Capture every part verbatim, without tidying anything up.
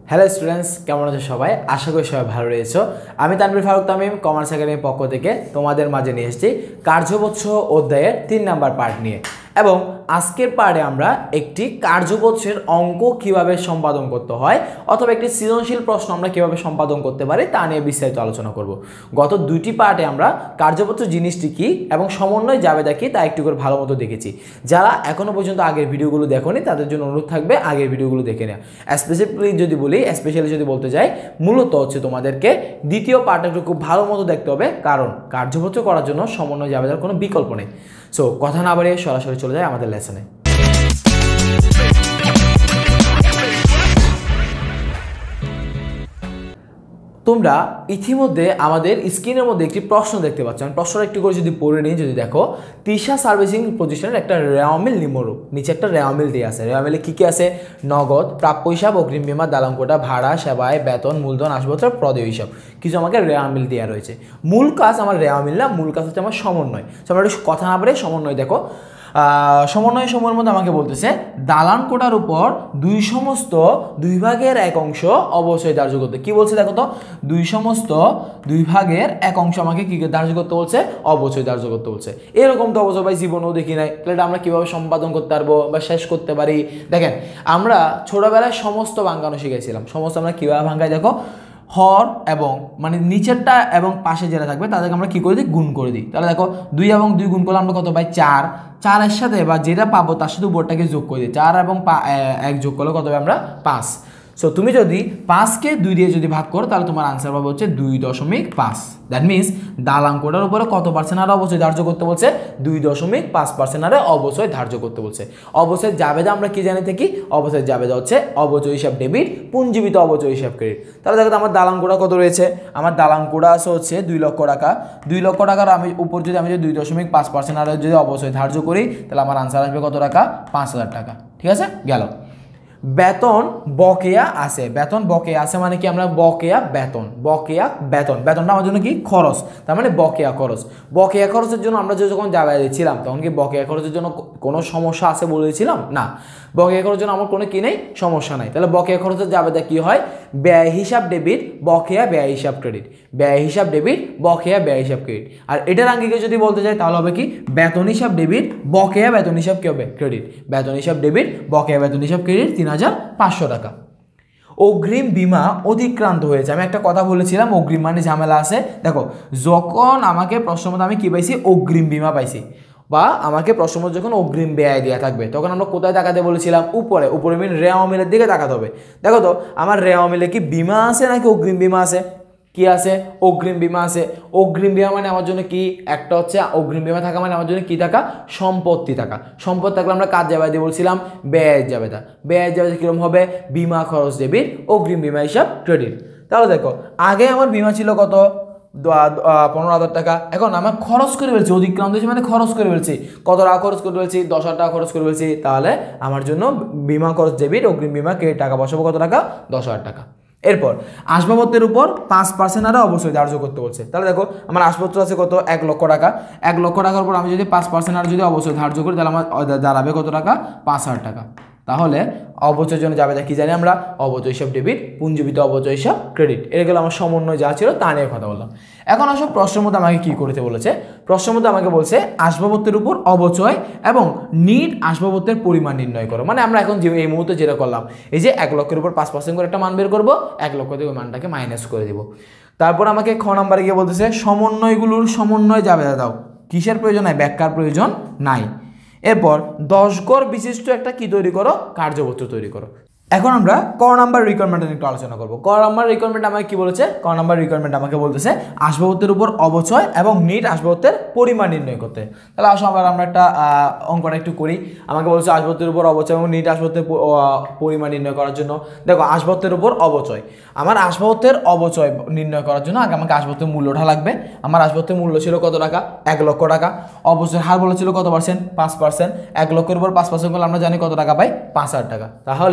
Hello students, কেমন আছো সবাই? আশা করি সবাই ভালো রয়েছো। আমি তানভীর ফারুক তামিম কমার্স একাডেমির পক্ষ থেকে তোমাদের মাঝে নিয়ে এসেছি কার্যবোধ অধ্যায়ের তিন নাম্বার পার্ট নিয়ে। এবং আজকের পার্টে আমরা একটি কার্যবোধের অঙ্ক কিভাবে সম্পাদন করতে হয় অথবা একটি সৃজনশীল প্রশ্ন আমরা কিভাবে সম্পাদন করতে পারি তা নিয়ে বিস্তারিত আলোচনা করব। গত দুইটি পার্টে আমরা কার্যবোধ জিনিসটি কী এবং সমন্বয় জাবেদা কী তা একটু করে ভালো মতো দেখেছি। যারা এখনও পর্যন্ত আগের ভিডিওগুলো দেখোনি তাদের জন্য অনুরোধ থাকবে আগের ভিডিওগুলো দেখে নেওয়া। স্পেসিফিকলি যদি বলি স্পেশালি যদি বলতে যাই, মূলত হচ্ছে তোমাদেরকে দ্বিতীয় পার্টটা একটু খুব ভালো মতো দেখতে হবে, কারণ কার্যবোধ করার জন্য সমন্বয় জাবেদার কোনো বিকল্প নেই। সো কথা না বাড়িয়ে সরাসরি চলে যায় আমাদের লেসনে। তোমরা ইতিমধ্যে আমাদের স্ক্রিনের মধ্যে একটি প্রশ্ন দেখতে পাচ্ছ। আমি প্রশ্নটা একটু করে যদি পড়ে নিই, যদি দেখো, তিশা সার্ভিসিং প্রতিষ্ঠানের একটা রেওয়ামিল নিম্নরূপ, নিচে একটা রেওয়ামিল দিয়ে আছে। রেওয়ামিলে কী কী আছে? নগদ, প্রাপ্য হিসাব, অগ্রিম বিমা, দালান কোটা, ভাড়া, সেবায়, বেতন, মূলধন, আসবাবপত্র, প্রদেয় হিসাব, কিছু আমাকে রেওয়ামিল দেওয়া রয়েছে। মূল কাজ আমার রেওয়ামিল না, মূল কাজ হচ্ছে আমার সমন্বয়। আমরা একটু কথা না বলে সমন্বয় দেখো। সমন্বয় সময়ের মধ্যে আমাকে বলতেছে দালান কোটার উপর দুই সমস্ত দুই ভাগের এক অংশ অবশ্যই ধার্য করতে। কি বলছে দেখো তো, দুই সমস্ত দুই ভাগের এক অংশ আমাকে কি ধার্য করতে বলছে? অবশ্যই ধার্য করতে বলছে। এরকম তো অবশ্যই ভাই জীবনেও দেখি নাই, তাহলে এটা আমরা কীভাবে সম্পাদন করতে পারবো বা শেষ করতে পারি? দেখেন, আমরা ছোটোবেলায় সমস্ত ভাঙ্গানো শিখেছিলাম। সমস্ত আমরা কীভাবে ভাঙ্গাই দেখো, হর এবং মানে নিচেরটা এবং পাশে যেটা থাকবে তাদেরকে আমরা কী করে দিই? গুণ করে দিই। তাহলে দেখো, দুই এবং দুই গুণ করলে আমরা কত পাই? চার। চারের সাথে বা যেটা পাবো তার সাথে উপরটাকে যোগ করে দিই। চার এবং এক যোগ করলে কত হবে? আমরা পাঁচ। সো তুমি যদি পাঁচকে দুই দিয়ে যদি ভাগ করো তাহলে তোমার আনসার পাবে হচ্ছে দুই দশমিক পাঁচ। দ্যাট মিনস দালান কোটার উপরে কত পার্সেন্ট আরে অবশ্যই ধার্য করতে বলছে? দুই দশমিক পাঁচ পার্সেন্ট আরে অবশ্যই ধার্য করতে বলছে। অবশ্যই জাবেদা আমরা কি জানি থাকি? অবশ্যই জাবেদা হচ্ছে অবচয় হিসাব ডেবিট, পুঞ্জীবিত অবচয় হিসাব ক্রেডিট। তাহলে দেখো আমার দালান কোটা কত রয়েছে? আমার দালান কোটা আছে হচ্ছে দুই লক্ষ টাকা। দুই লক্ষ টাকার আমি উপর যদি আমি যদি দুই দশমিক পাঁচ পার্সেন্ট আরে যদি অবশ্যই ধার্য করি তাহলে আমার আনসার আসবে কত টাকা? পাঁচ হাজার টাকা। ঠিক আছে, গেল। বেতন বকেয়া আছে। বেতন বকেয়া আছে মানে কি? আমরা বকেয়া বেতন, বকেয়া বেতন, বেতনটা আমার জন্য কি? খরচ, তার মানে বকেয়া খরচ। বকেয়া খরচের জন্য আমরা যখন জায়গায় দিয়েছিলাম তখন কি বকেয়া খরচের জন্য কোনো সমস্যা আছে বলেছিলাম? না, বকেয়া খরচের জন্য আমার কোনো কি নেই, সমস্যা নাই। তাহলে বকেয়া খরচের জাবেদা কি হয়? ব্যয় হিসাব ডেবিট, বকেয়া ব্যয় হিসাব ক্রেডিট। ব্যয় হিসাব ডেবিট, বকেয়া ব্যয় হিসাব ক্রেডিট। আর এটার আঙ্গিকে যদি বলতে চাই তাহলে হবে কি? বেতন হিসাব ডেবিট, বকেয়া বেতন হিসাব কি হবে? ক্রেডিট। বেতন হিসাব ডেবিট, বকেয়া বেতন হিসাব ক্রেডিট তিন হাজার পাঁচশো টাকা। অগ্রিম বিমা অতিক্রান্ত হয়েছে। আমি একটা কথা বলেছিলাম, অগ্রিম মানে ঝামেলা আছে। দেখো, যখন আমাকে প্রশ্ন মতো আমি কি পাইছি? অগ্রিম বিমা পাইছি, বা আমাকে প্রশ্ন মতো যখন অগ্রিম ব্যয় দেওয়া থাকবে তখন আমরা কোথায় তাকাতে বলেছিলাম? উপরে। উপরে মিন রেওয়ামিলের দিকে তাকাতে হবে। দেখো তো আমার রেওয়ামিলে কি বিমা আছে নাকি অগ্রিম বিমা আছে? কি আছে? অগ্রিম বিমা আছে। অগ্রিম বিমা মানে আমার জন্য কি? একটা হচ্ছে অগ্রিম বিমা থাকা মানে আমার জন্য কি থাকা? সম্পত্তি থাকা। সম্পত্তি থাকলে আমরা কাজ জাবেদা বলছিলাম ব্যয়ের জাবেদা। ব্যয়ের জাবেদা কিরকম হবে? বিমা খরচ ডেবিট, অগ্রিম বিমা হিসাব ক্রেডিট। তাহলে দেখো, আগে আমার বিমা ছিল কত? পনেরো হাজার টাকা। এখন আমার খরচ করে ফেলছি, অতিক্রান্ত হয়েছে মানে খরচ করে ফেলছি। কত টাকা খরচ করে ফেলছি? দশ হাজার টাকা খরচ করে ফেলছি। তাহলে আমার জন্য বিমা খরচ ডেবিট, অগ্রিম বিমা ক্রেডিট টাকা বসাবো কত টাকা? দশ হাজার টাকা। এরপর আসবাবপত্রের উপর পাঁচ পার্সেন্ট আরও অবশ্যই ধার্য করতে বলছে। তাহলে দেখো, আমার আসবাবপত্র আছে কত? এক লক্ষ টাকা। এক লক্ষ টাকার উপর আমি যদি পাঁচ পার্সেন্ট আর যদি অবশ্যই ধার্য করি তাহলে আমার দাঁড়াবে কত টাকা? পাঁচ হাজার টাকা। তাহলে অবচয়ের জন্য যাবে কি জানি আমরা? অবচয় হিসাব ডেবিট, পুঞ্জীবিত অবচয় হিসাব ক্রেডিট। এগুলো আমার সমন্বয় যা ছিল তা নিয়ে কথা বললাম। এখন আসলে প্রশ্নের মধ্যে আমাকে কি করতে বলেছে? প্রশ্নের মধ্যে আমাকে বলছে আসবাবপত্রের উপর অবচয় এবং নিট আসবাবপত্রের পরিমাণ নির্ণয় করো। মানে আমরা এখন যে এই মুহূর্তে যেটা করলাম, এই যে এক লক্ষের উপর পাঁচ পার্সেন্ট করে একটা মান বের করবো, এক লক্ষ থেকে ওই মানটাকে মাইনাস করে দিব। তারপর আমাকে খ নাম্বারে গিয়ে বলতেছে সমন্বয়গুলোর সমন্বয় জাবেদা দাও। কিসের প্রয়োজন নাই? ব্যাখ্যার প্রয়োজন নাই। এরপর দশ গড় বিশিষ্ট একটা কি তৈরি করো? কার্যপত্র তৈরি করো। এখন আমরা ক নাম্বার রিকোয়ারমেন্ট একটু আলোচনা করবো। ক নাম্বার রিকোয়ারমেন্ট আমাকে কি বলেছে? ক নাম্বার রিকোয়ারমেন্ট আমাকে বলতেছে আসবাবপত্রের উপর অবচয় এবং নিট আসবাবপত্রের পরিমাণ নির্ণয় করতে। তাহলে আসো আবার আমরা একটা অঙ্কটা একটু করি। আমাকে বলছে আসবাবপত্রের উপর অবচয় এবং নিট আসবাবপত্রের পরিমাণ নির্ণয় করার জন্য। দেখো, আসবাবপত্রের উপর অবচয়, আমার আসবাবপত্রের অবচয় নির্ণয় করার জন্য আগে আমাকে আসবাবপত্রের মূল্যটা লাগবে। আমার আসবাবপত্রের মূল্য ছিল কত টাকা? এক লক্ষ টাকা। অবচয়ের হার বলেছিল কত পার্সেন্ট? পাঁচ পার্সেন্ট। এক লক্ষের উপর পাঁচ পার্সেন্ট করলে আমরা জানি কত টাকা পাই? পাঁচ হাজার টাকা। তাহলে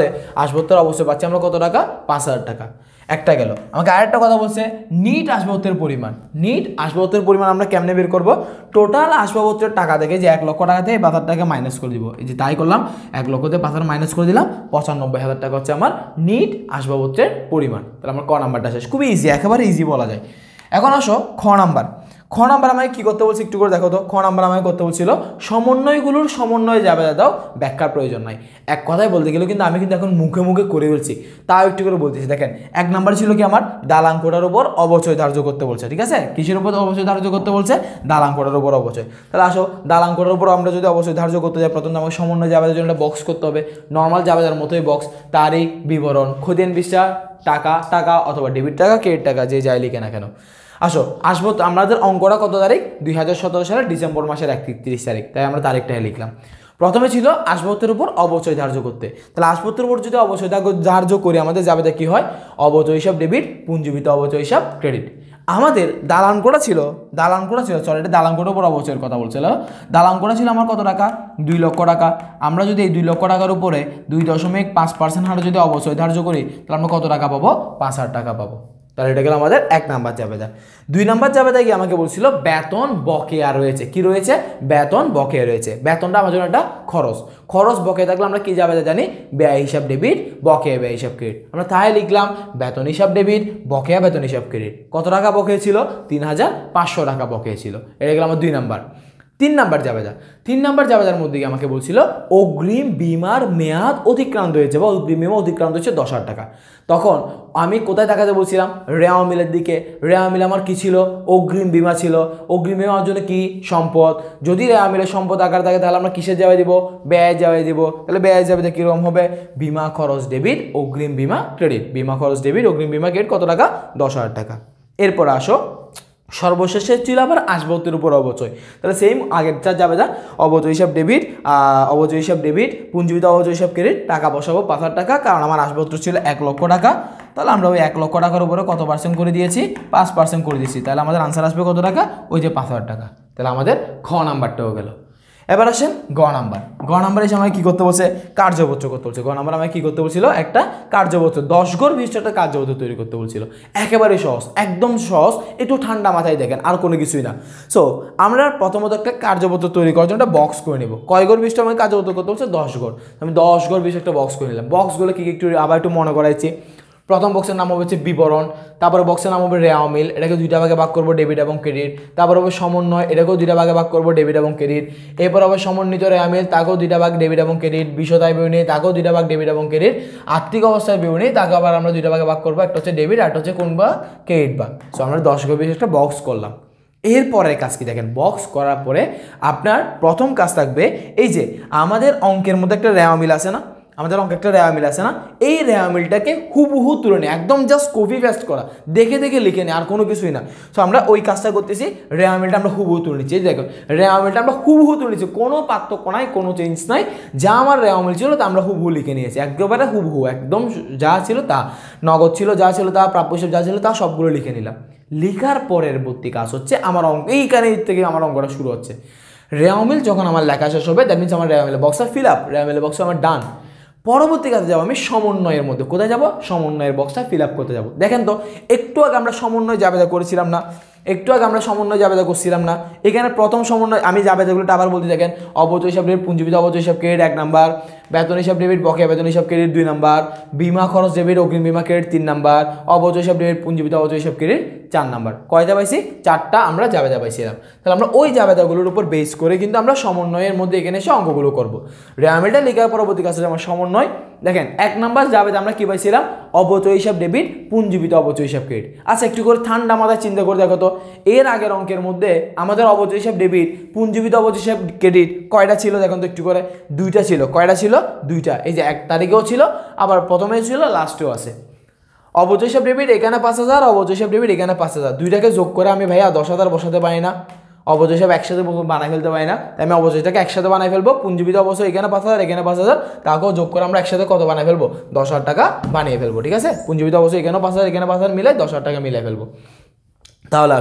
আসবাবপত্রের অবশ্যই পাচ্ছি আমরা কত টাকা, পাঁচ হাজার টাকা। একটা গেল। আমাকে আরেকটা কথা বলছে নিট আসবাবপত্রের পরিমাণ। নিট আসবাবপত্রের পরিমাণ আমরা কেমনে বের করব? টোটাল আসবাবপত্রের টাকা থেকে যে এক লক্ষ টাকা থেকে পাঁচ হাজার টাকা মাইনাস করে দিব, এই যে তাই করলাম, এক লক্ষ থেকে পাঁচ হাজার মাইনাস করে দিলাম, পঁচানব্বই হাজার টাকা হচ্ছে আমার নিট আসবাবপত্রের পরিমাণ। তাহলে আমার ক নাম্বারটা শেষ, খুবই ইজি, একেবারে ইজি বলা যায়। এখন আসো খ নাম্বার। খ নাম্বার আমাকে কী করতে বলছি একটু করে দেখো তো। খ নাম্বার আমাকে করতে বলছিল সমন্বয়গুলোর সমন্বয় যাবে দাও ব্যাখ্যার প্রয়োজন নাই। এক কথায় বলতে গেলেও কিন্তু আমি কিন্তু এখন মুখে মুখে করে ফেলছি, তাও একটু করে বলতেছি। দেখেন এক নাম্বার ছিল কি আমার দালাঙ্কটার উপর অবচয় ধার্য করতে বলছে, ঠিক আছে? কিসের উপর অবচয় ধার্য করতে বলছে? দালাঙ্কটার উপর অবচয়। তাহলে আসো দালাঙ্কটার উপর আমরা যদি অবচয় ধার্য করতে যাই, প্রথমে আমাকে সমন্বয় জাবেদার জন্য একটা বক্স করতে হবে, নর্মাল জাবেদার মতোই বক্স, তারিখ, বিবরণ, খতিয়ান পৃষ্ঠা, টাকা টাকা অথবা ডেবিট টাকা, ক্রেডিট টাকা, যে যাই লিখে না কেন। আসো আসবো, আমাদের অঙ্কটা কত তারিখ? দুই হাজার সতেরো সালের ডিসেম্বর মাসের একত্রিশ তারিখ, তাই আমরা তারিখটাই লিখলাম। প্রথমে ছিল আসবাবপত্রের উপর অবচয় ধার্য করতে। তাহলে আসবাবপত্রের উপর যদি অবচয় ধার্য করি আমাদের জাবেদা কি হয়? অবচয় হিসাব ডেবিট, পুঞ্জীবিত অবচয় হিসাব ক্রেডিট। আমাদের দালান করা ছিল, দালান করা ছিল সরি এটা দালান কোটার উপর অবচয়ের কথা বলছিল। দালান করা ছিল আমার কত টাকা? দুই লক্ষ টাকা। আমরা যদি এই দুই লক্ষ টাকার উপরে দুই দশমিক পাঁচ পার্সেন্ট হারে যদি অবচয় ধার্য করি, তাহলে আমরা কত টাকা পাবো? পাঁচ হাজার টাকা পাবো। তাহলে এটা গেল আমাদের এক নাম্বার জাবেদা। দুই নাম্বার জাবেদা গিয়ে আমাকে বলছিল বেতন বকেয়া রয়েছে। কি রয়েছে? বেতন বকেয়া রয়েছে। বেতনটা আমার জন্য একটা খরচ, খরচ বকেয়া থাকলে আমরা কি জাবেদা জানি? ব্যয় হিসাব ডেবিট, বকেয়া ব্যয় হিসাব ক্রেডিট। আমরা তাই লিখলাম বেতন হিসাব ডেবিট, বকেয়া বেতন হিসাব ক্রেডিট। কত টাকা বকেয়া ছিল? তিন হাজার পাঁচশো টাকা বকেয়া ছিল। এটা গেল আমার দুই নাম্বার। তিন নাম্বার জাবেদা, তিন নাম্বার জাবেদার মধ্যে আমাকে বলছিল অগ্রিম বিমার মেয়াদ অতিক্রান্ত হয়েছে বা অগ্রিম বিমা অতিক্রান্ত হচ্ছে দশ হাজার টাকা। তখন আমি কোথায় তাকাতে বলছিলাম? রেওয়া মিলের দিকে। রেওয়া মিল আমার কি ছিল? অগ্রিম বিমা ছিল। অগ্রিম বিমা আমার জন্য কি? সম্পদ। যদি রেওয়া মিলের সম্পদ আকার থাকে তাহলে আমরা কিসের যাবে দিব? ব্যয় যাবে দিব। তাহলে ব্যয় যাবে কীরকম হবে? বিমা খরচ ডেবিট, অগ্রিম বিমা ক্রেডিট। বিমা খরচ ডেবিট, অগ্রিম বিমা ক্রেডিট কত টাকা? দশ হাজার টাকা। এরপর আসো সর্বশেষে ছিল আবার আসবাবপত্রের উপর অবচয়। তাহলে সেম আগের চার যাবে যা অবচয় হিসাব ডেবিট, অবচয় হিসাব ডেবিট, পুঞ্জীবিত অবচয় হিসাব ক্রেডিট। টাকা বসাবো পাঁচ হাজার টাকা, কারণ আমার আসবাবপত্র ছিল এক লক্ষ টাকা। তাহলে আমরা ওই এক লক্ষ টাকার উপরে কত পার্সেন্ট করে দিয়েছি? পাঁচ পার্সেন্ট করে দিয়েছি। তাহলে আমাদের আনসার আসবে কত টাকা? ওই যে পাঁচ হাজার টাকা। তাহলে আমাদের খ নাম্বারটাও গেল। এবার আসেন গ নাম্বার। গ নাম্বার এসে আমাকে কী করতে বলছে? কার্যপত্র করতে বলছে। গ নাম্বার আমাকে কী করতে বলছিল? একটা কার্যপত্র, দশ ঘর বিশিষ্ট একটা কার্যপত্র তৈরি করতে বলছিল। একেবারে সহজ, একদম সহজ, একটু ঠান্ডা মাথায় দেখেন, আর কোনো কিছুই না। সো আমরা প্রথমত একটা কার্যপত্র তৈরি করার জন্য একটা বক্স করে নেব। কয় ঘর বিশিষ্ট আমাকে কার্যপত্র করতে বলছে? দশ ঘর। আমি দশ ঘর বিশিষ্ট একটা বক্স করে নিলাম। বক্সগুলো কি একটু আবার একটু মনে করাইছি। প্রথম বক্সের নাম হচ্ছে বিবরণ, তারপরে বক্সের নাম হবে রেওয়া মিল, এটাকে দুইটা ভাগে ভাগ করবো ডেবিট এবং ক্রেডিট। তারপর হবে সমন্বয়, এটাকেও দুইটা ভাগে ভাগ করবো ডেবিট এবং ক্রেডিট। এরপর হবে সমন্বিত রেওয়া মিল, তাকেও দুইটা ভাগ ডেবিট এবং ক্রেডিট। বিশদায় বিবরণী, তাকেও দুইটা ভাগ ডেবিট এবং ক্রেডিট। আর্থিক অবস্থায় বিবরণী, তাকে আবার আমরা দুইটা ভাগে ভাগ করবো, একটা হচ্ছে ডেবিট আর একটা হচ্ছে কোন বা ক্রেডিট ভাগ। সো আমরা দশ ঘর বিশিষ্ট একটা বক্স করলাম। এরপরের কাজ কি দেখেন? বক্স করার পরে আপনার প্রথম কাজ থাকবে এই যে আমাদের অঙ্কের মধ্যে একটা রেওয়া মিল আছে না, আমাদের অঙ্কে একটা রেওয়া মিল আছে না, এই রেওয়া মিলটাকে হুবহু তুলে নেয়, একদম জাস্ট কপি পেস্ট করা, দেখে দেখে লিখে নেয়, আর কোনো কিছুই না। সো আমরা ওই কাজটা করতেছি, রেওয়া মিলটা আমরা হুবহু তুলে নিচ্ছি। এই দেখো রেওয়া মিলটা আমরা হুবহু তুলে নিচ্ছি, কোনো পার্থক্য নাই, কোনো চেঞ্জ নাই। যা আমার রেওয়া মিল ছিল তা আমরা হুবহু লিখে নিয়েছি, একেবারে হুবহু, একদম যা ছিল তা, নগদ ছিল যা ছিল তা, প্রাপ্য হিসাব যা ছিল তা, সবগুলো লিখে নিলাম। লিখার পরের বর্তী কাজ হচ্ছে আমার অঙ্ক, এইখানে থেকে আমার অঙ্কটা শুরু হচ্ছে। রেওয়া মিল যখন আমার লেখা শেষ হবে, দ্যাট মিনস আমার রেওয়া মিলের বক্সটা ফিল আপ, রেওয়া মিলের বক্স আমার ডান। পরবর্তী কাজে যাবো আমি সমন্বয়ের মধ্যে। কোথায় যাব? সমন্বয়ের বক্সটা ফিল আপ করতে যাবো। দেখেন তো একটু আগে আমরা সমন্বয় জাবেদা করেছিলাম না, একটু আগে আমরা সমন্বয় জাবেদা করছিলাম না। এখানে প্রথম সমন্বয় আমি জাবেদাগুলো আবার বলতে দেখেন, অবচয় হিসাব ডেবিট, পুঞ্জীবিত অবচয় হিসাব ক্রেডিট এক নাম্বার, বেতন হিসাব ডেবিট, বকেয়া বেতন হিসাব ক্রেডিট দুই নাম্বার, বিমা খরচ ডেবিট, অগ্রিম বিমা ক্রেডিট তিন নাম্বার, অবচয় হিসাব ডেবিট, পুঞ্জীবিত অবচয় হিসাব ক্রেডিট চার নাম্বার। কয়টা পাইছি? চারটা আমরা জাবেদা পাইছিলাম। তাহলে আমরা ওই জাবেদাগুলোর উপর বেস করে কিন্তু আমরা সমন্বয়ের মধ্যে এখানে এসে অঙ্কগুলো করবো। রেওয়া মিলটা লেখার পরবর্তী কাছে আমার সমন্বয়। দেখেন এক নাম্বার জাবেদা আমরা কি পাইছিলাম? অবচয় হিসাব ডেবিট, পুঞ্জীবিত অবচয় হিসাব ক্রেডিট। আচ্ছা একটু করে ঠান্ডা মাথায় চিন্তা করে দেখো তো, এর আগের অঙ্কের মধ্যে আমাদের অবচয় হিসাব ডেবিট, পুঞ্জীবিত অবচয় হিসাব ক্রেডিট কয়টা ছিল? দেখুন তো একটু করে, দুইটা ছিল। কয়টা ছিল? দুইটা। এই যে এক তারিখেও ছিল, আবার প্রথমে ছিল, লাস্টেও আছে। অবচয় হিসাব ডেবিট এখানে পাঁচ হাজার, অবচয় হিসাব ডেবিট এখানে পাঁচ হাজার, দুইটাকে যোগ করে আমি ভাইয়া দশ হাজার বসাতে পারি না, অবচয় হিসাব একসাথে বানাই ফেলতে পারি না, তাই আমি অবচয়টাকে একসাথে বানাই ফেলবো। পুঞ্জীবিত অবশ্যই এখানে পাঁচ হাজার, এখানে পাঁচ হাজার, তাকেও যোগ করে আমরা একসাথে কত বানাই ফেলবো? দশ হাজার টাকা বানিয়ে ফেলবো। ঠিক আছে, পুঞ্জীবিত অবশ্যই এখানেও পাঁচ হাজার, এখানে পাঁচ হাজার মিলাই দশ হাজার টাকা মিলাই ফেলবো। তাহলে আসো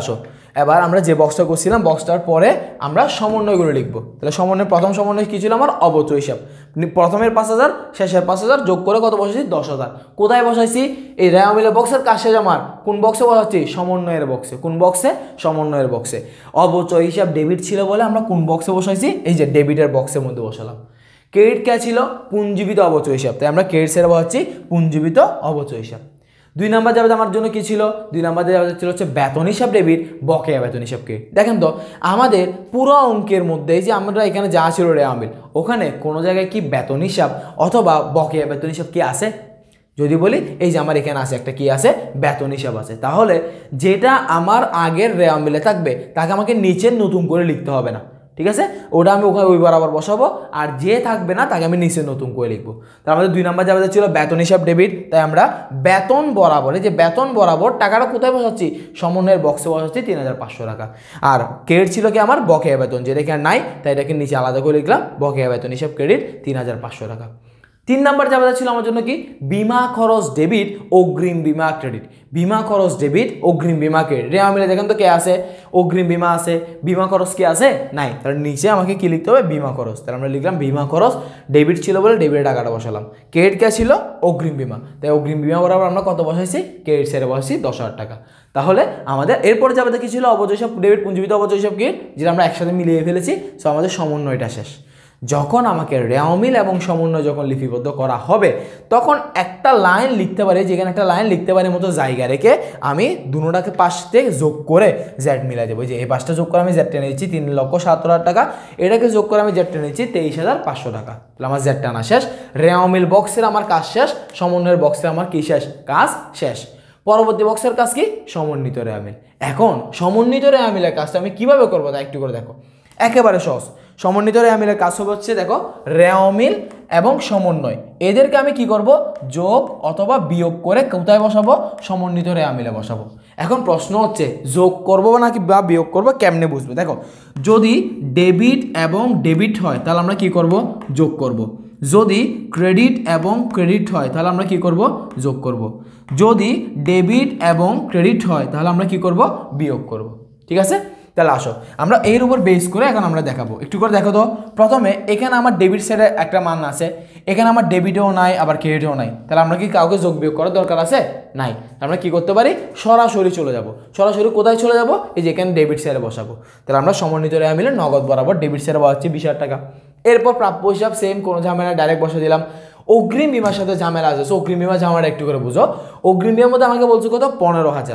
এবার আমরা যে বক্সটা করছিলাম বক্সটার পরে আমরা সমন্বয়গুলো লিখবো। তাহলে সমন্বয় প্রথম সমন্বয় কী ছিল আমার অবচয় হিসাব। প্রথমের পাঁচ হাজার শেষের পাঁচ হাজার যোগ করে কত বসাইছি দশ হাজার। কোথায় বসাইছি এই রেওয়া মিলে বক্সের কাজ শেষ আমার কোন বক্সে বসাচ্ছি সমন্বয়ের বক্সে। কোন বক্সে সমন্বয়ের বক্সে। অবচয় হিসাব ডেবিট ছিল বলে আমরা কোন বক্সে বসাইছি এই যে ডেবিটের বক্সের মধ্যে বসালাম। ক্রেডিট কে ছিল পুঞ্জীবিত অবচয় হিসাব, তাই আমরা ক্রেডিট সেরে বসাচ্ছি পুঞ্জীবিত অবচয় হিসাব। দুই নাম্বার যাবে আমার জন্য কি ছিল দুই নাম্বার যাবে ছিল হচ্ছে বেতন হিসাব ডেবিট বকেয়া বেতন হিসাব ক্রেডিট। দেখেন তো আমাদের পুরো অঙ্কের মধ্যে যে আমরা এখানে যা ছিল রেওয়া মিল ওখানে কোনো জায়গায় কি বেতন হিসাব অথবা বকেয়া বেতন হিসাব কি আছে? যদি বলি এই যে আমার এখানে আছে একটা কি আছে বেতন হিসাব আছে, তাহলে যেটা আমার আগের রেওয়া মিলে থাকবে তাকে আমাকে নিচের নতুন করে লিখতে হবে না, ঠিক আছে? ওটা আমি ওখানে ওই বরাবর বসাবো, আর যে থাকবে না তাকে আমি নিচে নতুন করে লিখবো। তার আমাদের দুই নাম্বার যাবে ছিল বেতন হিসাব ডেবিট, তাই আমরা বেতন বরাবর এই যে বেতন বরাবর টাকাটা কোথায় বসাচ্ছি সমন্বয়ের বক্সে বসাচ্ছি তিন হাজার পাঁচশো টাকা। আর ক্রেডিট ছিল কি আমার বকেয়া বেতন, যেটা এখানে নাই তাই এটাকে নিচে আলাদা করে লিখলাম বকেয়া বেতন হিসাব ক্রেডিট তিন হাজার পাঁচশো টাকা। তিন নাম্বার যাবে ছিল আমার জন্য কি বিমা খরচ ডেবিট অগ্রিম বিমা ক্রেডিট। বিমা খরচ ডেবিট অগ্রিম বিমা ক্রেডিট রেওয়া মিলে দেখেন তো কে আছে অগ্রিম বিমা আছে, বিমা খরচ কি আছে নাই, তার নিচে আমাকে কি লিখতে হবে বিমা খরচ। তাহলে আমরা লিখলাম বিমা খরচ ডেবিট ছিল বলে ডেবিটের টাকাটা বসালাম। ক্রেডিট কে ছিল অগ্রিম বিমা, তাই অগ্রিম বিমা বরাবর আমরা কত বসাইছি ক্রেডিট সেরে বসাইছি দশ হাজার টাকা। তাহলে আমাদের এরপরে যাবে কি ছিল অবচয় হিসাব ডেবিট পুঞ্জীবিত অবচয় হিসাব ক্রেডিট, যেটা আমরা একসাথে মিলিয়ে ফেলেছি। সো আমাদের সমন্বয়টা শেষ। যখন আমাকে রেওয়া মিল এবং সমন্বয় যখন লিপিবদ্ধ করা হবে তখন একটা লাইন লিখতে পারি, যেখানে একটা লাইন লিখতে পারি মতো জায়গা রেখে আমি দুটোটাকে পাশ থেকে যোগ করে জেড মিলাই দেবো। যে এই পাঁচটা যোগ করে আমি জেড টেনে দিচ্ছি তিন লক্ষ সাতাত্তর হাজার টাকা, এটাকে যোগ করে আমি জেড টেনে দিচ্ছি তেইশ হাজার পাঁচশো টাকা। তাহলে আমার জেড টানা শেষ, রেওয়া মিল বক্সের আমার কাজ শেষ, সমন্বয়ের বক্সের আমার কি শেষ কাজ শেষ। পরবর্তী বক্সের কাজ কি সমন্বিত রেওয়া মিল। এখন সমন্বিত রেওয়া মিলের কাজটা আমি কিভাবে করবো তা একটু করে দেখো, একেবারে সহজ। সমন্বিত রেওয়া মিলের কাজ হবে হচ্ছে দেখো রেওয়া মিল এবং সমন্বয় এদেরকে আমি কি করব যোগ অথবা বিয়োগ করে কোথায় বসাবো সমন্বিত রেওয়া মিলে বসাবো। এখন প্রশ্ন হচ্ছে যোগ করবো নাকি বা বিয়োগ করবো কেমনে বুঝবে? দেখো যদি ডেবিট এবং ডেবিট হয় তাহলে আমরা কি করব যোগ করব, যদি ক্রেডিট এবং ক্রেডিট হয় তাহলে আমরা কি করব যোগ করব, যদি ডেবিট এবং ক্রেডিট হয় তাহলে আমরা কি করব বিয়োগ করব। ঠিক আছে, তাহলে আসো আমরা এর উপর বেস করে এখন আমরা দেখাবো। একটু করে দেখো তো, প্রথমে এখানে আমার ডেবিট সাইডে একটা মান আছে, এখানে আমার ডেবিটও নাই আবার ক্রেডিটও নাই, তাহলে আমরা কি কাউকে যোগ বিয়োগ করার দরকার আছে? নাই। আমরা কি করতে পারি সরাসরি চলে যাব। সরাসরি কোথায় চলে যাব? এই যে এখানে ডেবিট সাইডে বসাবো। তাহলে আমরা সমন্বিত রেওয়া মিলে নগদ বরাবর ডেবিট সাইডে বসাচ্ছি বিশ হাজার টাকা। এরপর প্রাপ্য হিসাব সেম, কোনো ঝামেলা ডাইরেক্ট বসে দিলাম। অগ্রিম বিমার সাথে ঝামেলা আছে, সো অগ্রিম বিমা ঝামেলা একটু করে বুঝো। অগ্রিম বিমার মধ্যে আমাকে বলছো কত পনেরো হাজার,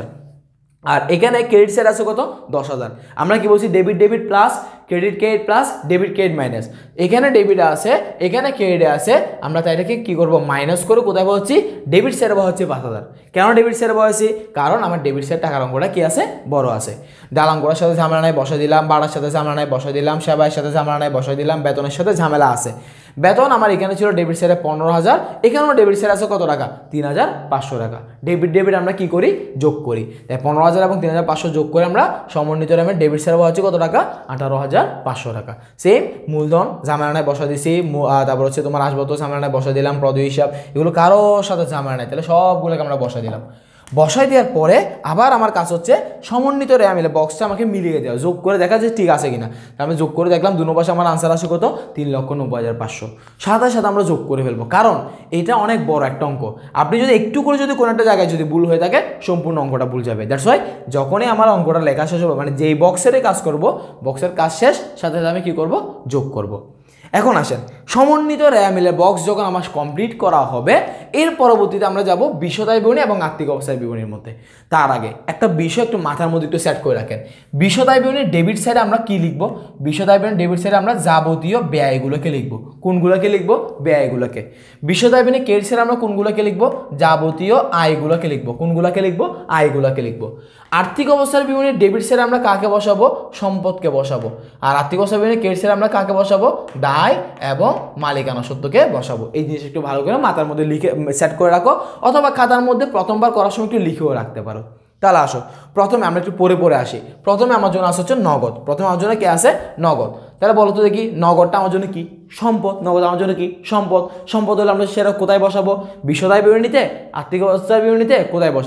আর এখানে ক্রেডিট সাইড আছে কত দশ হাজার। আমরা কি বলছি debit debit plus credit credit plus debit credit minus, এখানে ডেবিট আছে এখানে ক্রেডিট আছে, আমরা তাই এটাকে কী করবো মাইনাস করে কোথায় বসাচ্ছি ডেবিট সাইডে বসাচ্ছি পাঁচ হাজার। কেন ডেবিট সাইডে বসাচ্ছি? কারণ আমার ডেবিট সাইড টাকার অঙ্কটা কী আছে বড় আছে। ডাল অঙ্কটার সাথে ঝামেলা নাই বসা দিলাম, বাড়ার সাথে ঝামেলা নাই বসা দিলাম, সেবায়ের সাথে ঝামেলা নাই বসা দিলাম, বেতনের সাথে ঝামেলা আছে। বেতন আমার এখানে ছিল ডেবিট সাইডে পনেরো হাজার, এখানেও ডেবিট সাইড আছে কত টাকা তিন হাজার পাঁচশো টাকা। ডেবিট ডেবিট আমরা কি করি যোগ করি, তাই পনেরো হাজার এবং তিন হাজার পাঁচশো যোগ করে আমরা সমন্বিত রেমে ডেবিট সাইডে হচ্ছে কত টাকা আঠারো হাজার পাঁচশো টাকা। সেম মূলধন ঝামেলা নাই বসা দিছি, তারপর হচ্ছে তোমার আসবত ঝামেলা নাই বসা দিলাম, প্রদ হিসাব এগুলো কারোর সাথে ঝামেলা নাই, তাহলে সবগুলোকে আমরা বসা দিলাম। বসাই দেওয়ার পরে আবার আমার কাজ হচ্ছে সমন্বিত রেওয়া মিলে বক্সটা আমাকে মিলিয়ে দেওয়া, যোগ করে দেখা যে ঠিক আছে কিনা। আমি যোগ করে দেখলাম দুনো পাশে আমার আনসার আসে কত তিন লক্ষ নব্বই হাজার পাঁচশো। সাথে সাথে আমরা যোগ করে ফেলবো, কারণ এটা অনেক বড় একটা অঙ্ক। আপনি যদি একটু করে যদি কোনো একটা জায়গায় যদি ভুল হয়ে থাকে সম্পূর্ণ অঙ্কটা ভুল যাবে। দ্যাটস ওয়াই যখনই আমার অঙ্কটা লেখা শেষ হবে, মানে যেই বক্সেরই কাজ করব বক্সের কাজ শেষ সাথে সাথে আমি কী করবো যোগ করব। এখন আসেন সমন্বিত রেওয়া মিলে বক্স যখন আমার কমপ্লিট করা হবে এর পরবর্তীতে আমরা যাব বিশদায় বিবরণী এবং আর্থিক অবস্থায় বিবরণীর মধ্যে। তার আগে একটা বিষয় একটু মাথার মধ্যে একটু সেট করে রাখেন। বিশদায় বিবরণীর ডেবিট সাইডে আমরা কি লিখব? বিশদায় বিবরণীর ডেবিট সাইডে আমরা যাবতীয় ব্যয়গুলোকে লিখব। কোনগুলোকে লিখব? ব্যয়গুলোকে। বিশদায় বিবরণীর ক্রেডিট সাইডে আমরা কোনগুলোকে লিখব? যাবতীয় আয়গুলোকে লিখব। কোনগুলোকে লিখব? আয়গুলোকে লিখব। আর্থিক অবস্থার বিবরণীর ডেবিট সাইডে আমরা কাকে বসাবো? সম্পদকে বসাবো। আর আর্থিক অবস্থার বিবরণীর ক্রেডিট সাইডে আমরা কাকে বসাবো? দায় এবং মালিকানা সত্ত্বকে বসাবো। এই জিনিস একটু ভালো করে মাথার মধ্যে লিখে সেট করে রাখো, অথবা খাতার মধ্যে প্রথমবার করার সময় একটু লিখেও রাখতে পারো। তাহলে আসো প্রথমে আমরা একটু পরে পরে আসি। প্রথমে আমার জন্য আসে হচ্ছে নগদ। প্রথমে আমার জন্য কে আছে? নগদ। তাহলে বলো তো দেখি নগদটা আমার জন্য কি? সম্পদ। নগদ আমার জন্য কি? সম্পদ। সম্পদ হলে আমরা সেটা কোথায় বসাবো? বিশদায় বিবরণীতে, আর্থিক অবস্থার বিবরণীতে কোথায় বসাবো?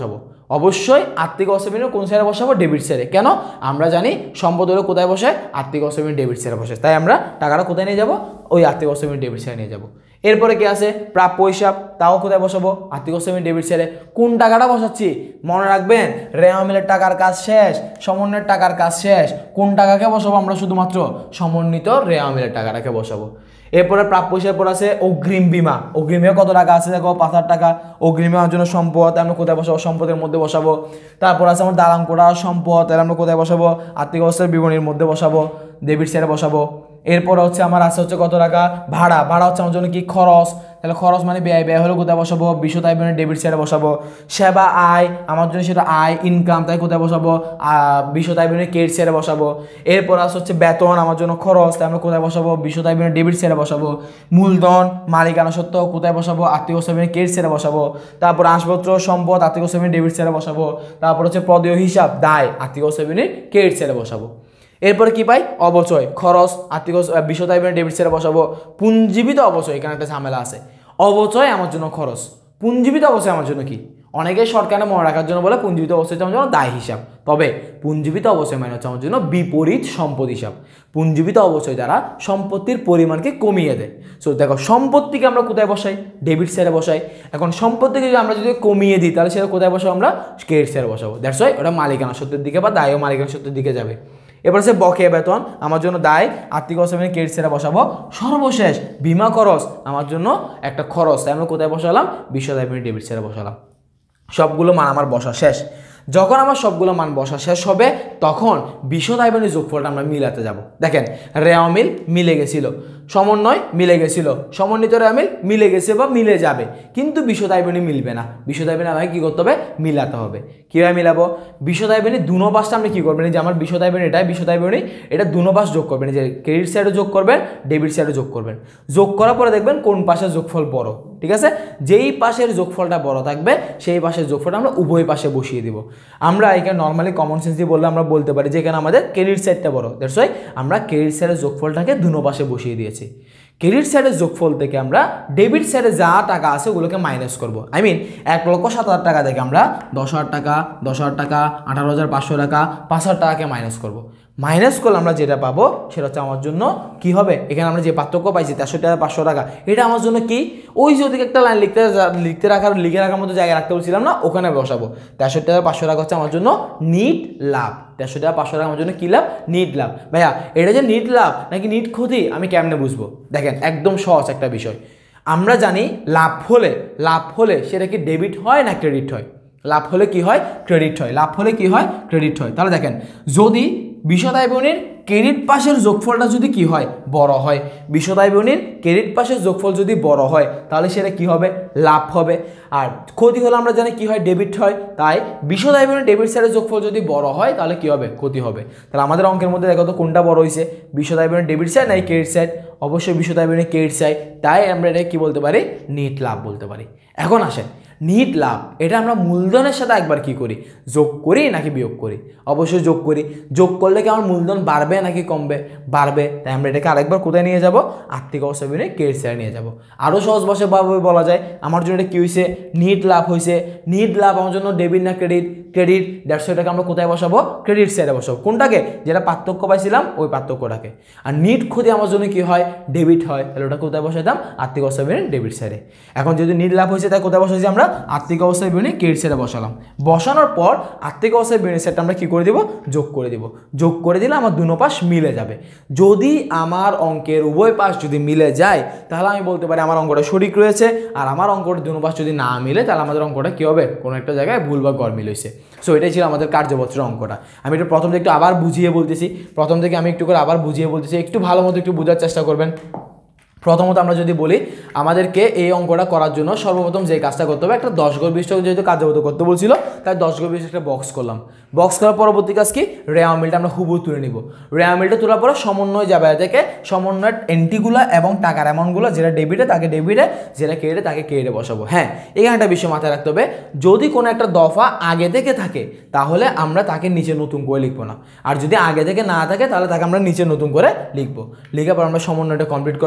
অবশ্যই আর্থিক অবস্থা বিবরণী কোন সাইডে বসাবো? ডেবিট সাইডে। কেন? আমরা জানি সম্পদ হলো কোথায় বসে? আর্থিক অবস্থা বিবরণী ডেবিট সাইডে বসে। তাই আমরা টাকাটা কোথায় নিয়ে যাব? ওই আর্থিক অবস্থা বিবরণী ডেবিট সাইডে নিয়ে যাব। এরপরে কি আছে? প্রাপ্য হিসাব, তাও কোথায় বসাবো? আর্থিক অবস্থা বিবরণী ডেবিট সাইডে। কোন টাকাটা বসাচ্ছি? মনে রাখবেন, রেওয়া মিলের টাকার কাজ শেষ, সমন্বয়ের টাকার কাজ শেষ। কোন টাকাকে বসাবো? আমরা শুধুমাত্র সমন্বিত রেওয়া মিলের টাকাটাকে বসাবো। এরপরে প্রাপ্য হিসাব পর আছে অগ্রিম বিমা। অগ্রিমে কত টাকা আছে? দেখো পাঁচ হাজার টাকা। অগ্রিমের জন্য সম্পদ, আমরা কোথায় বসাবো? সম্পদের মধ্যে বসাবো। তারপর আছে আমার দালান করা সম্পদ, তাহলে আমরা কোথায় বসাবো? আর্থিক অবস্থার বিবরণীর মধ্যে বসাবো, ডেবিট সাইডে বসাবো। এরপর হচ্ছে আমার আছে হচ্ছে কত টাকা? ভাড়া। ভাড়া হচ্ছে আমার জন্য কি? খরচ। তাহলে খরচ মানে ব্যয়, ব্যয় হলে কোথায় বসাবো? বিশদ আয় ডেবিট সাইডে বসাবো। সেবা আয়, আমার জন্য সেটা আয়, ইনকাম, তাই কোথায় বসাবো? বিশদ আয় ক্রেডিট সাইডে বসাবো। এরপর আছে হচ্ছে বেতন, আমার জন্য খরচ, তাই আমরা কোথায় বসাবো? বিশদ আয় ডেবিট সাইডে বসাবো। মূলধন, মালিকানা সত্ত্ব, কোথায় বসাবো? আর্থিক অবস্থা ক্রেডিট সাইডে বসাবো। তারপর আসপত্র, সম্পদ, আর্থিক অবস্থা ডেবিট সাইডে বসাবো। তারপর হচ্ছে প্রদেয় হিসাব, দায়, আর্থিক অবস্থা ক্রেডিট সাইডে বসাবো। এরপরে কি পাই? অবচয়, খরচ, আর্থিক বিশদ আয় ডেবিট সাইডে বসাবো। পুঞ্জীবিত অবচয়, এখানে একটা ঝামেলা আছে। অবচয় আমার জন্য খরচ, পুঞ্জীবিত অবচয় আমার জন্য কি? অনেকে শর্টকাটে মনে রাখার জন্য বলে পুঞ্জীবিত অবচয় আমার জন্য দায় হিসাব। তবে পুঞ্জীবিত অবচয় মানে হচ্ছে আমার জন্য বিপরীত সম্পদ হিসাব। পুঞ্জীবিত অবচয় দ্বারা সম্পত্তির পরিমাণকে কমিয়ে দেয়। সো দেখো, সম্পত্তিকে আমরা কোথায় বসাই? ডেবিট সাইডে বসাই। এখন সম্পত্তিকে যদি আমরা যদি কমিয়ে দিই, তাহলে সেটা কোথায় বসাবো? আমরা ক্রেডিট সাইডে বসাবো। দ্যাটস ওয়াই ওটা মালিকানা সত্ত্বের দিকে বা দায় ও মালিকানা সত্ত্বের দিকে যাবে। এবার হচ্ছে বকেয়া বেতন, আমার জন্য দায়, আর্থিক অবস্থা ক্রেডিট সাইডে বসাবো। সর্বশেষ বিমা খরচ, আমার জন্য একটা খরচ, তাই আমরা কোথায় বসালাম? বিশদ আয় ডেবিট সাইডে বসালাম। সবগুলো মান আমার বসা শেষ। যখন আমার সবগুলো মান বসা শেষ হবে, তখন বিশদ আয় বিবরণীর যোগফলটা আমরা মিলাতে যাব। দেখেন, রেওয়া মিল মিলে গেছিল, সমন্বয় মিলে গেছিল, সমন্বিত রেওয়া মিল মিলে গেছে বা মিলে যাবে, কিন্তু বিশদ আয় বিবরণী মিলবে না। বিশদ আয় বিবরণী আমাকে কী করতে হবে? মিলাতে হবে। কীভাবে মিলাবো? বিশদ আয় বিবরণী দুনো পাশটা আপনি কী করবেন? যে আমার বিশদ আয় বিবরণী এটাই বিশদ আয় বিবরণী, এটা দুনো পাশ যোগ করবেন। যে ক্রেডিট সাইডে যোগ করবেন, ডেবিট সাইডে যোগ করবেন। যোগ করার পরে দেখবেন কোন পাশের যোগফল বড়। ঠিক আছে? যেই পাশের যোগফলটা বড় থাকবে, সেই পাশের যোগফলটা আমরা উভয় পাশে বসিয়ে দিব। আমরা এখানে নর্মালি কমন সেন্স দিয়ে বললে আমরা বলতে পারি যে এখানে আমাদের ক্রেডিট সাইডটা বড়, দ্যাটস ওয়াই আমরা ক্রেডিট সাইডের যোগফলটাকে দুনো পাশে বসিয়ে দিয়েছি। ক্রেডিট সাইডের যোগফল থেকে আমরা ডেবিট সাইডে যা টাকা আছে ওগুলোকে মাইনাস করব। আই মিন এক লক্ষ সাত হাজার টাকা থেকে আমরা দশ হাজার টাকা, দশ হাজার টাকা, আঠারো হাজার পাঁচশো টাকা, পাঁচ হাজার টাকাকে মাইনাস করব। মাইনাস করলে আমরা যেটা পাবো সেটা হচ্ছে আমার জন্য কি হবে? এখানে আমরা যে পার্থক্য পাইছি তেষট্টি হাজার পাঁচশো টাকা, এটা আমার জন্য কি? ওই যে ওদিকে একটা লাইন লিখতে লিখতে রাখার লিখে রাখার মতো জায়গায় রাখতে বলছিলাম না, ওখানে বসাবো। তেষট্টি হাজার পাঁচশো টাকা হচ্ছে আমার জন্য নিট লাভ। তেষট্টি হাজার পাঁচশো টাকা আমার জন্য কী লাভ? নিট লাভ। ভাইয়া, এটা যে নিট লাভ নাকি নিট ক্ষতি আমি কেমনে বুঝবো? দেখেন, একদম সহজ একটা বিষয়। আমরা জানি লাভ হলে লাভ হলে সেটা কি ডেবিট হয় না ক্রেডিট হয়? লাভ হলে কি হয়? ক্রেডিট হয়। লাভ হলে কি হয়? ক্রেডিট হয়। তাহলে দেখেন, যদি বিশদ আয় বিবরণীর ক্রেডিট পাশের যোগফলটা যদি কি হয়? বড় হয়। বিশদ আয় বিবরণীর ক্রেডিট পাশের যোগফল যদি বড় হয়, তাহলে সেটা কি হবে? লাভ হবে। আর ক্ষতি হলে আমরা জানি কি হয়? ডেবিট হয়। তাই বিশদ আয় বিবরণীর ডেবিট সাইডের যোগফল যদি বড় হয়, তাহলে কি হবে? ক্ষতি হবে। তাহলে আমাদের অঙ্কের মধ্যে দেখো তো কোনটা বড় হয়েছে? বিশদ আয় বিবরণীর ডেবিট সাইড নাকি ক্রেডিট সাইড? অবশ্যই বিশদ আয় বিবরণীর ক্রেডিট সাইড। তাই আমরা এটা কি বলতে পারি? নিট লাভ বলতে পারি। এখন আসেন, নিট লাভ এটা আমরা মূলধনের সাথে একবার কি করি? যোগ করি নাকি বিয়োগ করি? অবশ্যই যোগ করি। যোগ করলে কি আমার মূলধন বাড়বে নাকি কমবে? বাড়বে। তাই আমরা এটাকে আরেকবার কোথায় নিয়ে যাব? আর্থিক অবস্থা বিবরণী ক্রেডিট সাইডে নিয়ে যাব। আরও সহজ ভাবে বলা যায়, আমার জন্য এটা কী হয়েছে? নিট লাভ হয়েছে। নিট লাভ আমার জন্য ডেবিট না ক্রেডিট? ক্রেডিট। দ্যাটস এটাকে আমরা কোথায় বসাবো? ক্রেডিট সাইডে বসাবো। কোনটাকে? যেটা পার্থক্য পাইছিলাম ওই পার্থক্যটাকে। আর নিট ক্ষতি আমার জন্য কি হয়? ডেবিট হয়। তাহলে ওটা কোথায় বসাইতাম? আর্থিক অবস্থা বিবরণী ডেবিট সাইডে। এখন যদি নিট লাভ হয়েছে তাই কোথায় বসাইছি? আমরা আর্থিক অবস্থা বিবরণী ক্রেডিট সাইডে বসালাম। বসানোর পর আর্থিক অবস্থা বিবরণী সাইডটা আমরা কি করে দিব? যোগ করে দিব। যোগ করে দিলে আমার দুনো পাশ মিলে যাবে। যদি আমার অঙ্কের উভয় পাশ যদি মিলে যায়, তাহলে আমি বলতে পারি আমার অঙ্কটা সঠিক রয়েছে। আর আমার অঙ্কটা দুনো পাশ যদি না মিলে, তাহলে আমাদের অঙ্কটা কী হবে? কোনো একটা জায়গায় ভুল বা গড়মিল হয়েছে। সো এটাই ছিল আমাদের কার্যপত্রের অঙ্কটা। আমি এটা প্রথম থেকে একটু আবার বুঝিয়ে বলতেছি প্রথম থেকে আমি একটু করে আবার বুঝিয়ে বলতেছি একটু ভালো মতো একটু বোঝার চেষ্টা করবেন। প্রথমত আমরা যদি বলি, আমাদেরকে এই অঙ্কটা করার জন্য সর্বপ্রথম যে কাজটা করতে হবে, একটা দশ ঘর বিশিষ্ট যেহেতু কার্যপত্র করতে বলছিল, তাই দশ ঘর বিশিষ্ট একটা বক্স করলাম। বক্স করার পরবর্তী কাজ কি? রেওয়া মিলটা আমরা হুবহু তুলে নিব। রেওয়া মিলটা তোলার পরে সমন্বয় যাবে থেকে সমন্বয়ের এন্ট্রিগুলো এবং টাকার অ্যামাউন্টগুলো, যেটা ডেবিটে তাকে ডেবিটে, যেটা ক্রেডিটে তাকে ক্রেডিটে বসাবো। হ্যাঁ, এখানে একটা বিষয় মাথায় রাখতে হবে, যদি কোনো একটা দফা আগে থেকে থাকে তাহলে আমরা তাকে নিচে নতুন করে লিখবো না। আর যদি আগে থেকে না থাকে তাহলে তাকে আমরা নিচে নতুন করে লিখবো। লিখার পর আমরা সমন্বয়টা কমপ্লিট করবো।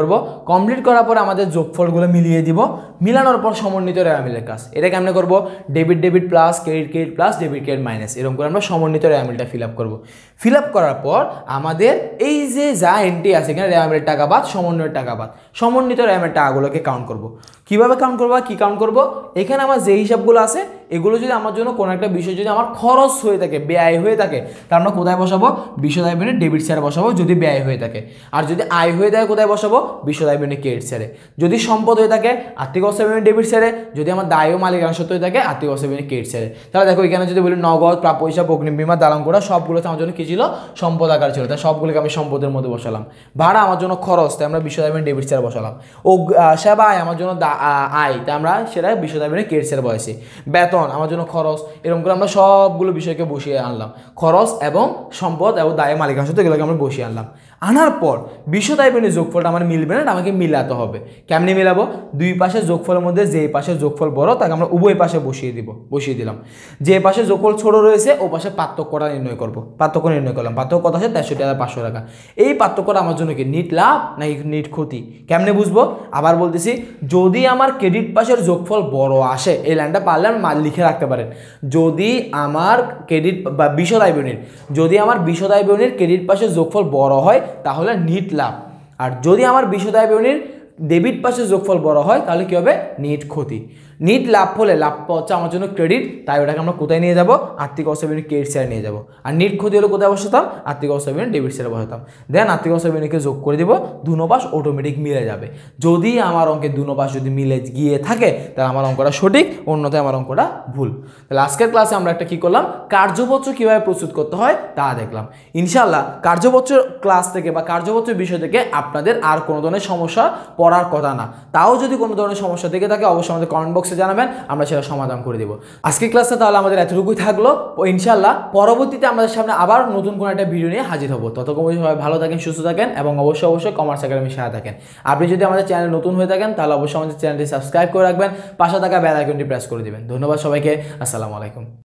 কমপ্লিট করার পর আমাদের যোগফলগুলো মিলিয়ে দিব, মিলানোর পর সমন্বিত রেওয়ামিলের কাজ। এটা কেমনে করব, debit debit plus credit credit plus debit credit minus, এরকম করে আমরা সমন্বিত রেওয়ামিলটা ফিল আপ করবো। ফিল আপ করার পর আমাদের এই যে যা এন্ট্রি আছে এখানে রেওয়ামিলের টাকা বাদ সমন্বয়ের টাকা বাদ, সমন্বিত রেওয়ামিলের টাকাগুলোকে কাউন্ট করব। কিভাবে কাউন্ট করবো, কি কাউন্ট করব, এখানে আমার যে হিসাবগুলো আছে এগুলো যদি আমার জন্য কোনো একটা বিষয় যদি আমার খরচ হয়ে থাকে, ব্যয় হয়ে থাকে, তার আমরা কোথায় বসাবো, বিশদ আয় ডেবিট সারে বসাবো যদি ব্যয় হয়ে থাকে। আর যদি আয় হয়ে থাকে কোথায় বসাবো, বিশদ আয় ক্রেডিট সারে। যদি সম্পদ হয়ে থাকে আর্থিক অবস্থা ডেবিট সারে, যদি আমার দায় ও মালিকানা সত্ত্ব হয়ে থাকে আর্থিক অবস্থা ক্রেডিট সারে। তাহলে দেখো এখানে যদি বলি নগদ, প্রাপ্য হিসাব, অগ্রিম বিমা, দালান কোটা সবগুলো আমার জন্য কি ছিল, সম্পদ আকার ছিল, তাই সবগুলোকে আমি সম্পদের মধ্যে বসালাম। ভাড়া আমার জন্য খরচ, তাই আমরা বিশদ আয় ডেবিট সারে বসালাম। ও সেবা আয় আমার জন্য আয়, তাই আমরা সেটা বিশদ আয় ক্রেডিট সারে বসাইছি। বেতন আমার জন্য খরচ, এরকম করে আমরা সবগুলো বিষয়কে বসিয়ে আনলাম, খরচ এবং সম্পদ এবং দায় মালিকানা সত্ত্ব এগুলোকে আমরা বসিয়ে আনলাম। আনার পর বিশদ আয় ব্যয়ের যোগফলটা আমার মিলবে না, আমাকে মিলাতে হবে। কেমনে মিলাবো, দুই পাশে যোগফলের মধ্যে যে পাশে যোগফল বড় তাকে আমরা উভয় পাশে বসিয়ে দিব, বসিয়ে দিলাম। যে পাশে যোগফল ছোট রয়েছে ও পাশে পার্থক্যটা নির্ণয় করব। পার্থক্য নির্ণয় করলাম, পার্থক্য কত আছে, তেষট্টি হাজার পাঁচশো টাকা। এই পার্থক্যটা আমার জন্য কি নিট লাভ নাকি নিট ক্ষতি, কেমনে বুঝবো, আবার বলতেছি, যদি আমার ক্রেডিট পাশের যোগফল বড় আসে, এই লাইনটা পারলে আমি লিখে রাখতে পারেন, যদি আমার ক্রেডিট বা বিশদ আয় ব্যয়ের যদি আমার বিশদ আয় ব্যয়ের ক্রেডিট পাশের যোগফল বড় হয় তাহলে নিট লাভ, আর যদি আমার বিশদ আয় ব্যয়ের ডেবিট পাশে যোগফল বড় হয় তাহলে কি হবে, নিট ক্ষতি। নিট লাভ হলে লাভ হচ্ছে আমার জন্য ক্রেডিট, তাই ওটাকে আমরা কোথায় নিয়ে যাব, আর্থিক অবস্থা ক্রেডিট সাইডে নিয়ে যাব। আর নিট ক্ষতি হলে কোথায় বসাতাম, আর্থিক অবস্থা ডেবিট সাইডে বসাতাম। দেন আর্থিক অবস্থা যোগ করে দিব, দুনো পাশ অটোমেটিক মিলে যাবে। যদি আমার অঙ্কের দুনো পাশ যদি মিলে গিয়ে থাকে তাহলে আমার অঙ্কটা সঠিক, অন্যথায় আমার অঙ্কটা ভুল। তাহলে আজকের ক্লাসে আমরা একটা কি করলাম, কার্যপত্র কিভাবে প্রস্তুত করতে হয় তা দেখলাম। ইনশাআল্লাহ কার্যপত্র ক্লাস থেকে বা কার্যপত্র বিষয় থেকে আপনাদের আর কোনো ধরনের সমস্যা পড়ার কথা না। তাও যদি কোনো ধরনের সমস্যা থেকে থাকে অবশ্যই আমাদের কমেন্ট বক্সে জানাবেন, আমরা সেটা সমাধান করে দেব। আজকের ক্লাসে তাহলে আমাদের এতটুকুই থাকলো। ইনশাআল্লাহ পরবর্তীতে আমাদের সামনে আবার নতুন কোনো একটা ভিডিও নিয়ে হাজির হবো। ততক্ষণ সবাই ভালো থাকেন, সুস্থ থাকেন এবং অবশ্যই অবশ্যই কমার্স একাডেমির সাথে থাকেন। আপনি যদি আমাদের চ্যানেল নতুন হয়ে থাকেন তাহলে অবশ্যই আমাদের চ্যানেলটি সাবস্ক্রাইব করে রাখবেন, পাশে থাকা বেল আইকনটি প্রেস করে দিবেন। ধন্যবাদ সবাইকে, আসসালামু আলাইকুম।